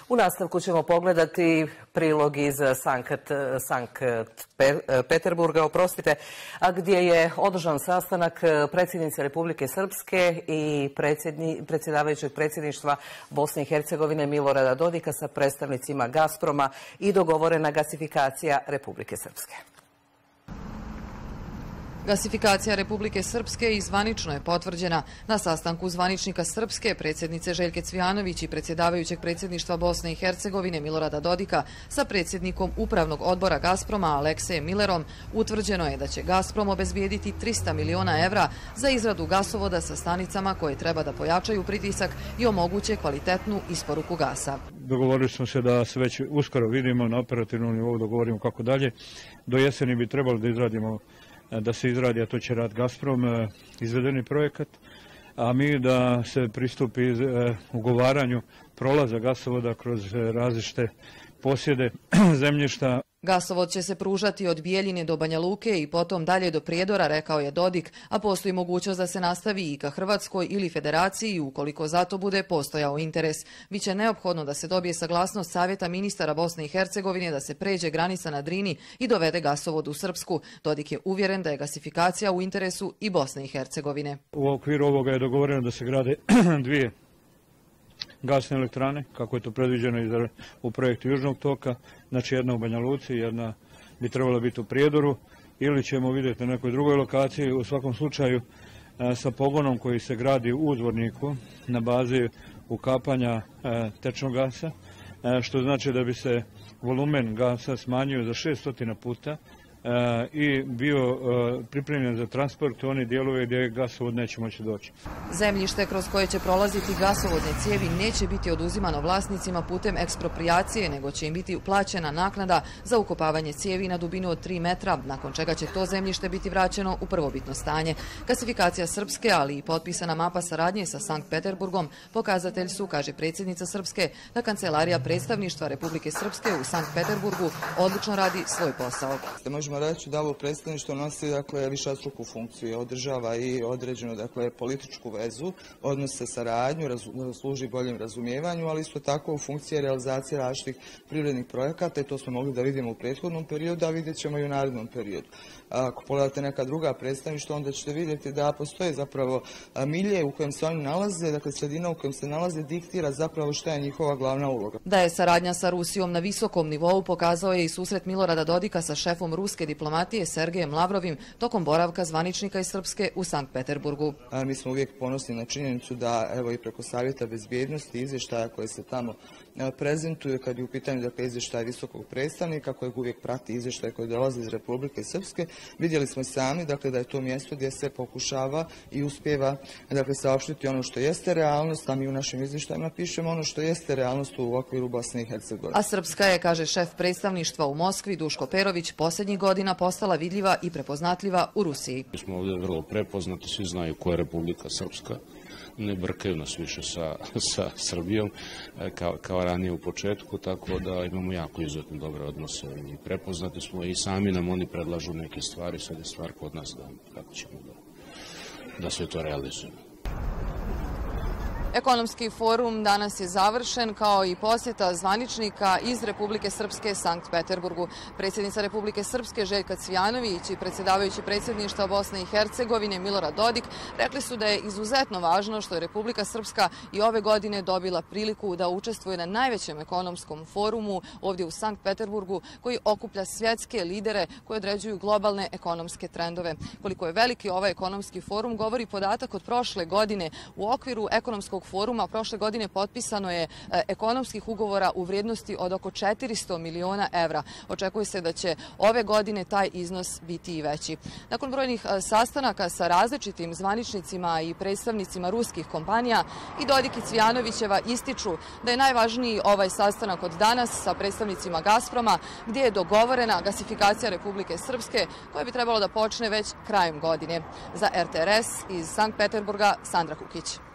U nastavku ćemo pogledati prilog iz Sankt Peterburga, gdje je održan sastanak predsjednice Republike Srpske i predsjedavajućeg predsjedništva Bosne i Hercegovine Milorada Dodika sa predstavnicima Gazproma i dogovorena gasifikacija Republike Srpske. Gasifikacija Republike Srpske i zvanično je potvrđena na sastanku zvaničnika Srpske, predsjednice Željke Cvijanović i predsjedavajućeg predsjedništva Bosne i Hercegovine Milorada Dodika sa predsjednikom Upravnog odbora Gazproma Aleksejem Millerom. Utvrđeno je da će Gazprom obezbijediti 300 miliona evra za izradu gasovoda sa stanicama koje treba da pojačaju pritisak i omoguće kvalitetnu isporuku gasa. Dogovorili smo se da se već uskoro vidimo na operativnom nivou, dogovorimo kako dalje. Do jeseni bi trebalo da se izradi, a to će rad Gazprom, izvedeni projekat, a mi da se pristupi ugovaranju prolaza gasovoda kroz različite posjede zemljišta. Gasovod će se pružati od Bijeljine do Banja Luke i potom dalje do Prijedora, rekao je Dodik, a postoji mogućnost da se nastavi i ka Hrvatskoj ili Federaciji ukoliko zato bude postojao interes. Biće neophodno da se dobije saglasnost Savjeta ministara Bosne i Hercegovine da se pređe granica na Drini i dovede gasovod u Srpsku. Dodik je uvjeren da je gasifikacija u interesu i Bosne i Hercegovine. U okviru ovoga je dogovoreno da se grade dvije gasne elektrane, kako je to predviđeno u projektu Južnog toka, znači jedna u Banja Luci, jedna bi trebala biti u Prijedoru, ili ćemo vidjeti na nekoj drugoj lokaciji, u svakom slučaju sa pogonom koji se gradi u Zvorniku na bazi ukapanja tečnog gasa, što znači da bi se volumen gasa smanjio za 600 puta i bio pripremljen za transport u one dijelove gdje gasovod neće moći doći. Zemljište kroz koje će prolaziti gasovodne cijevi neće biti oduzimano vlasnicima putem eksproprijacije, nego će im biti uplaćena naknada za ukopavanje cijevi na dubinu od 3 metra, nakon čega će to zemljište biti vraćeno u prvobitno stanje. Gasifikacija Srpske, ali i potpisana mapa saradnje sa Sankt Peterburgom pokazatelj su, kaže predsjednica Srpske, da Kancelarija predstavništva Republike Srpske u Sankt Peterburgu odlično radi svoj posao. Možemo reći da ovo predstavništvo nosi višestruku funkciju, održava i određenu političku vezu, odnose saradnju, služi boljem razumijevanju, ali isto tako u funkciji realizacije različitih privrednih projekata i to smo mogli da vidimo u prethodnom periodu, a vidjet ćemo i u narednom periodu. Ako pogledate neka druga predstavništva, onda ćete vidjeti da postoje zapravo milje u kojem se oni nalaze, dakle sredina u kojem se nalaze diktira zapravo šta je njihova glavna uloga. Da je saradnja sa Rusijom na visokom nivou pokazao je i susret Milorada Dodika sa šefom ruske diplomatije Sergejem Lavrovim tokom boravka zvaničnika iz Srpske u Sankt Peterburgu. Mi smo uvijek ponosni na činjenicu da evo i preko Savjeta bezbjednosti izvještaja koje se tamo prezentuje kad je u pitanju izvještaj visokog predstavnika kojeg uvijek prati izvještaj koji dolazi iz Republike Srpske. Vidjeli smo sami da je to mjesto gdje se pokušava i uspijeva saopštiti ono što jeste realnost, a mi u našim izvještajima pišemo ono što jeste realnost u okviru Bosne i Hercegovine. A Srpska je, kaže šef predstavništva u Moskvi Duško Perović, posljednjih godina postala vidljiva i prepoznatljiva u Rusiji. Mi smo ovdje vrlo prepoznati, svi znaju koja je Republika Srpska. Ne brkaju nas više sa Srbijom kao ranije u početku, tako da imamo jako izuzetno dobre odnose i prepoznati smo i sami nam oni predlažu neke stvari, sad je stvar kod nas kako ćemo da sve to realizujemo. Ekonomski forum danas je završen kao i posjeta zvaničnika iz Republike Srpske Sankt Peterburgu. Predsjednica Republike Srpske Željka Cvijanović i predsjedavajući predsjedništva Bosne i Hercegovine Milorad Dodik rekli su da je izuzetno važno što je Republika Srpska i ove godine dobila priliku da učestvuje na najvećem ekonomskom forumu ovdje u Sankt Peterburgu koji okuplja svjetske lidere koji određuju globalne ekonomske trendove. Koliko je veliki ovaj ekonomski forum govori podatak od prošle godine. U okviru ekonomskog foruma prošle godine potpisano je ekonomskih ugovora u vrijednosti od oko 400 miliona evra. Očekuje se da će ove godine taj iznos biti i veći. Nakon brojnih sastanaka sa različitim zvaničnicima i predstavnicima ruskih kompanija, i Dodik i Cvijanovićeva ističu da je najvažniji ovaj sastanak od danas sa predstavnicima Gazproma, gdje je dogovorena gasifikacija Republike Srpske koja bi trebalo da počne već krajem godine. Za RTRS iz Sankt Peterburga, Sandra Kukić.